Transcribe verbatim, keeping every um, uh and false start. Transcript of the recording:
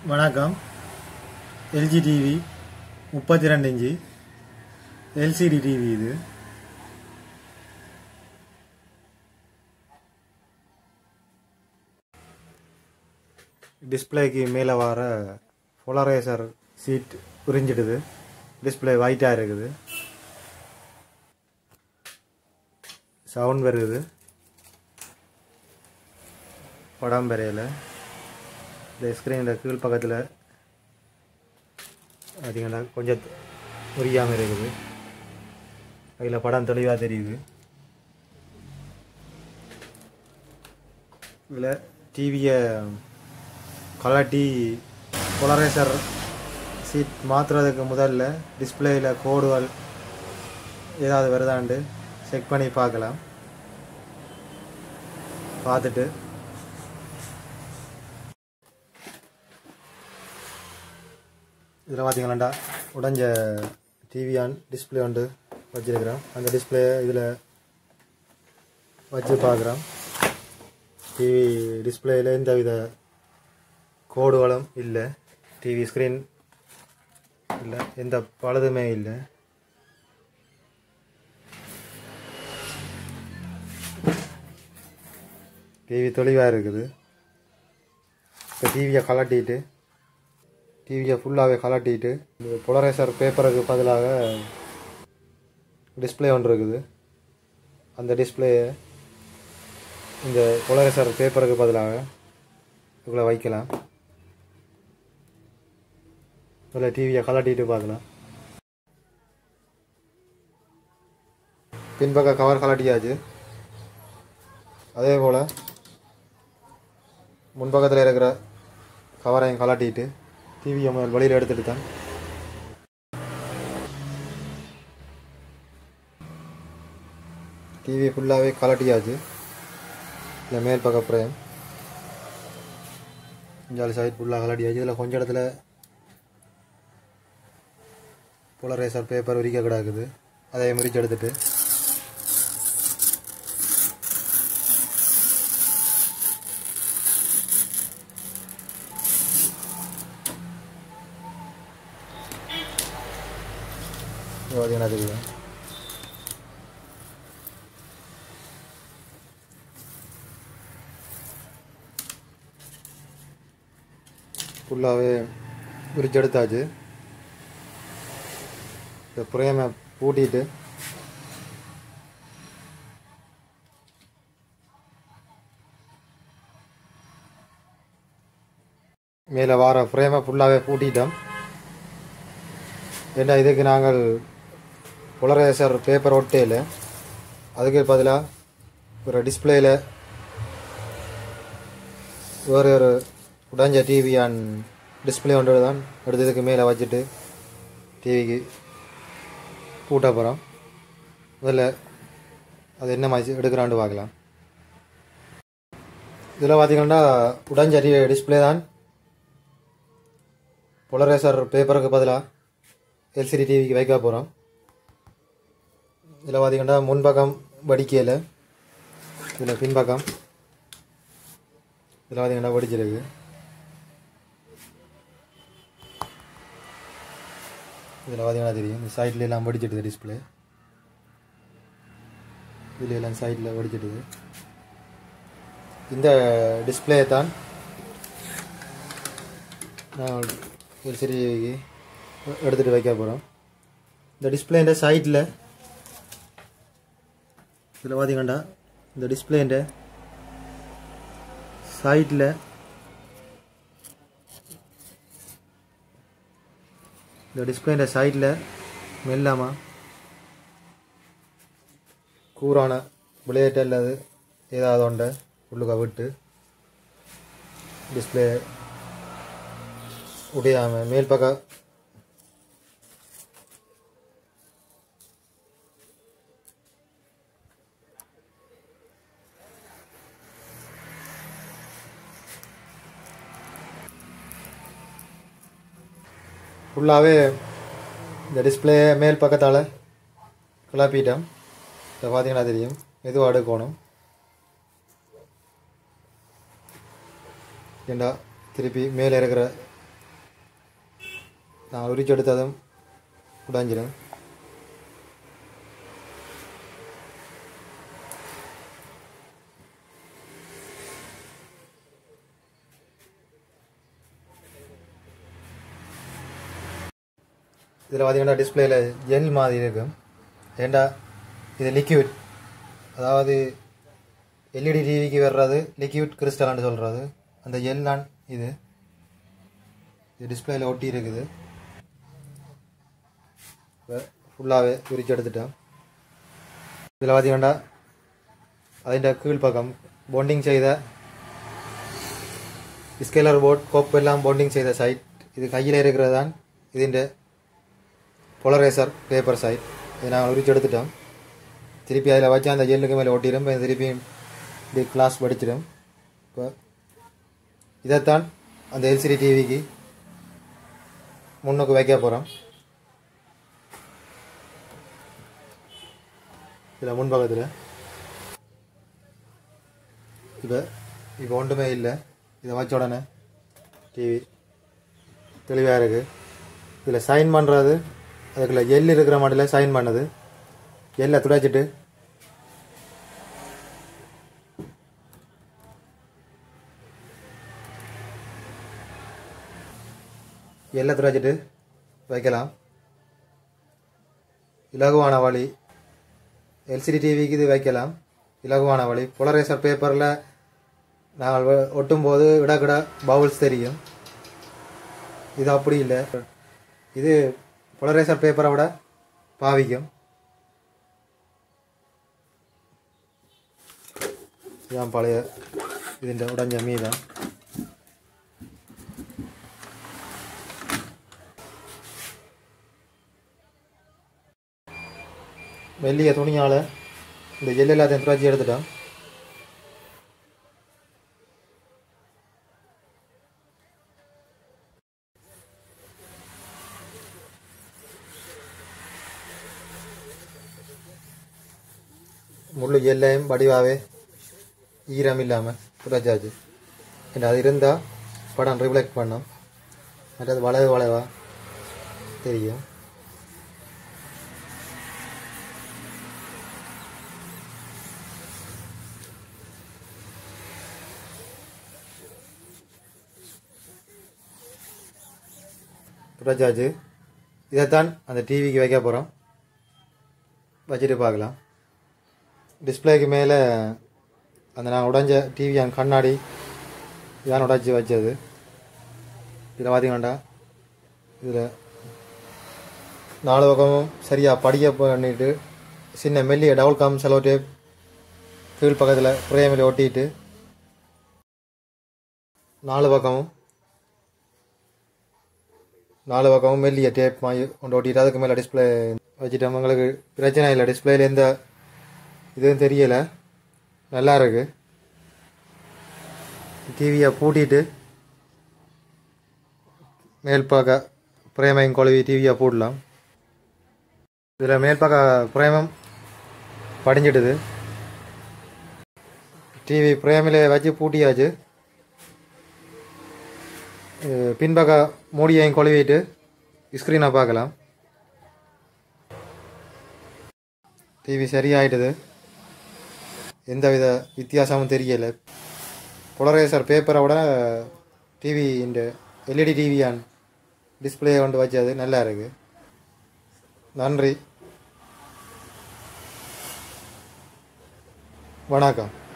வணக்கம். L G T V முப்பத்தி ரெண்டு inch L C D T V இது. டிஸ்பிளேக்கு மேலே வர polarizer சீட் உறிஞ்சிடுது. டிஸ்பிளே ஒயிட்டாக இருக்குது. சவுண்ட் வருது. படம் வரையில் இந்த ஸ்க்ரீனில் கீழ் பக்கத்தில் பார்த்தீங்கன்னா கொஞ்சம் உரியாமல் இருக்குது. அதில் படம் தெளிவாக தெரியுது. இதில் டிவியை கலட்டி பொலரைசர் சீட் மாற்றுறதுக்கு முதல்ல டிஸ்பிளேயில் கோடுகள் ஏதாவது வருதாண்டு செக் பண்ணி பார்க்கலாம். பார்த்துட்டு இதில் பார்த்தீங்களாண்டா உடஞ்ச டிவி ஆன் டிஸ்பிளே வந்து வச்சுருக்கிறோம். அந்த டிஸ்பிளே இதில் வச்சு பார்க்குறோம். டிவி டிஸ்பிளேயில் எந்த வித கோடுகளும் இல்லை. டிவி ஸ்க்ரீன் இல்லை, எந்த பழுதுமே இல்லை. டிவி தெளிவாக இருக்குது. இப்போ டிவியை கலட்டிட்டு டிவியை ஃபுல்லாகவே கலட்டிட்டு இந்த பொலரைசர் பேப்பருக்கு பதிலாக டிஸ்பிளே ஒன்று இருக்குது. அந்த டிஸ்பிளேயை இந்த பொலரைசர் பேப்பருக்கு பதிலாக இவ்வளோ வைக்கலாம். இதில் டிவியை கலட்டிட்டு பார்க்கலாம். பின்பக்க கவர் கலட்டியாச்சு. அதே போல் முன்பக்கத்தில் இருக்கிற கவரையும் கலட்டிட்டு டிவியை முதல் வெளியில் எடுத்துட்டு தான் டிவி ஃபுல்லாகவே கலட்டியாச்சு. இல்லை மேல் பக்க ஃப்ரேம் இஞ்சாலி சைட் ஃபுல்லாக கலட்டியாச்சு. இதில் கொஞ்சம் இடத்துல பொலரைசர் பேப்பர் விரிக்க கிடக்குது. அதை முறிச்சு எடுத்துட்டு பார்த்தீங்கன்னா தெரியும். ஃபுல்லாகவே பிரிச்சு எடுத்தாச்சு. இந்த ஃப்ரேமை பூட்டிட்டு மேலே வார ஃப்ரேமை ஃபுல்லாகவே பூட்டிட்டோம். ஏன்னா இதுக்கு நாங்கள் பொலரைசர் பேப்பர் ஒட்டையில் அதுக்கு பதிலாக ஒரு டிஸ்பிளேயில் வேறு ஒரு உடஞ்ச டிவி அண்ட் டிஸ்பிளே ஒன்று தான் எடுத்து இதுக்கு மேலே வச்சுட்டு டிவிக்கு பூட்ட போகிறோம். அதில் அது என்ன மாதிரி எடுக்கிறான்னு பார்க்கலாம். இதில் பார்த்திங்கன்னா உடஞ்ச டி டிஸ்பிளே தான் பொலரைசர் பேப்பருக்கு பதிலாக L C D டிவிக்கு வைக்க போகிறோம். இதில் பார்த்திங்கன்னா முன்பக்கம் வடிக்கையில், இதில் பின்பக்கம் இதில் பார்த்திங்கன்னா வடிச்சிருக்கு. இதில் பார்த்திங்கன்னா தெரியும். இந்த சைடில் எல்லாம் வடிச்சிட்டுது டிஸ்பிளே. இதில் எல்லாம் சைடில் வடிச்சிட்டுது. இந்த டிஸ்பிளே தான் நான் L C D டிவிக்கு எடுத்துகிட்டு வைக்க போகிறோம். இந்த டிஸ்பிளேண்ட சைடில் இதில் பார்த்தீங்கன்னா இந்த டிஸ்பிளேண்ட சைடில் இந்த டிஸ்பிளேண்ட சைடில் மெல்லாமல் கூரான பிளேட் அல்லது ஏதாவது ஒன்றை உள்ளுக்க விட்டு டிஸ்பிளே உடையாமல் மேல் பக்கம் ஃபுல்லாகவே இந்த டிஸ்பிளே மேல் பக்கத்தால் கிளப்பிட்டோம். இதை பார்த்தீங்கன்னா தெரியும். மெதுவாக அடுக்கணும். ஏண்டா திருப்பி மேலே இருக்கிற நான் உரிச்சு எடுத்ததும் உடைஞ்சிடும். இதில் பார்த்தீங்கன்னா டிஸ்பிளேயில் ஜெல் மாதிரி இருக்கும். ஏண்டா இது லிக்விட், அதாவது எல்இடி டிவிக்கு வர்றது லிக்விட் கிறிஸ்டல்னு சொல்கிறது. அந்த ஜெல் தான் இது இது டிஸ்பிளேயில் ஒட்டி இருக்குது. இப்போ ஃபுல்லாகவே பிரித்து எடுத்துட்டேன். இதில் பார்த்தீங்கன்னா அதிൻ്റെ கீழ் பக்கம் பாண்டிங் செய்த ஸ்கேலர் போர்ட் கோப் எல்லாம் பாண்டிங் செய்த சைட். இது கையில் இருக்கிறது தான் ഇതിൻ്റെ பொலரைசர் பேப்பர் சைட். இதை நாங்கள் உரிச்சு எடுத்துட்டோம். திருப்பி அதில் வச்சு அந்த ஜெல்லுக்கு மேலே ஒட்டிடும். இப்போ திருப்பியும் இப்படி கிளாஸ் படிச்சிடும். இப்போ இதைத்தான் அந்த எல்சிடி டிவிக்கு முன்னுக்கு வைக்க போகிறோம். இதில் முன்பக்கத்தில் இப்போ இப்போ ஒன்றுமே இல்லை. இதை வச்ச உடனே டிவி தெளிவாக இருக்குது. இதில் சைன் பண்ணுறது அதுக்குள்ள எல் இருக்கிற மாடலில் சைன் பண்ணது. எல்லை துடைச்சிட்டு எல்லை துடைச்சிட்டு வைக்கலாம். இலகுவான வழி எல்சிடி டிவிக்கு இது வைக்கலாம். இலகுவான வழி. பொலரைசர் பேப்பரில் நாங்கள் ஒட்டும்போது விடக்கிட பவுல்ஸ் தெரியும். இது அப்படி இல்லை. இது பொலரைசர் பேப்பரை விட பாவிக்கும். இதுதான் பழைய ഇതിൻ്റെ உடஞ்ச மீதம். மெல்லிய துணியால் இந்த ஜெல் எல்லாத்தையும் துடைச்சி எடுத்துட்டோம். முழு ஜெல்லையும் வடிவாகவே ஈரம் இல்லாமல் துடைச்சாச்சு. அது இருந்தால் படம் ரிஃப்ளெக்ட் பண்ணும். மற்றது வளைவு வளைவாக தெரியும். துடைச்சாச்சு. இதைத்தான் அந்த டிவிக்கு வைக்க போகிறோம். வச்சுட்டு பார்க்கலாம். டிஸ்பிளேக்கு மேலே அந்த நான் உடைஞ்ச டிவியான் கண்ணாடி இதான் உடைச்சி வச்சது. இதில் பார்த்தீங்கன்னாண்டா இதில் நாலு பக்கமும் சரியாக படிக்க பண்ணிட்டு சின்ன மெல்லிய டபுள் கம் செலோ டேப் கீழ் பக்கத்தில் ஃப்ரேமில் ஒட்டிட்டு நாலு பக்கமும் நாலு பக்கமும் மெல்லிய டேப் மாதிரி கொண்டு ஒட்டிட்டு அதுக்கு மேலே டிஸ்பிளே வச்சுட்டோம். உங்களுக்கு பிரச்சனை இல்லை. டிஸ்பிளேயில் எந்த இதுவும் தெரியலை. நல்லா இருக்கு. டிவியை பூட்டிட்டு மேல் பார்க்க பிரேமையும் கொழுவி டிவியை போடலாம். இதில் மேல் பார்க்க பிரேமம் படிஞ்சிடுது. டிவி பிரேமில் வச்சு பூட்டியாச்சு. பின்பக்க மூடியையும் கொழுவிட்டு ஸ்க்ரீனை பார்க்கலாம். டிவி சரியாயிட்டுது. எந்தவித வித்தியாசமும் தெரியலை. பொலரைசர் பேப்பரை விட டிவி இந்த எல்இடி டிவியான் டிஸ்பிளே கொண்டு வச்சது நல்லா இருக்குது. நன்றி, வணக்கம்.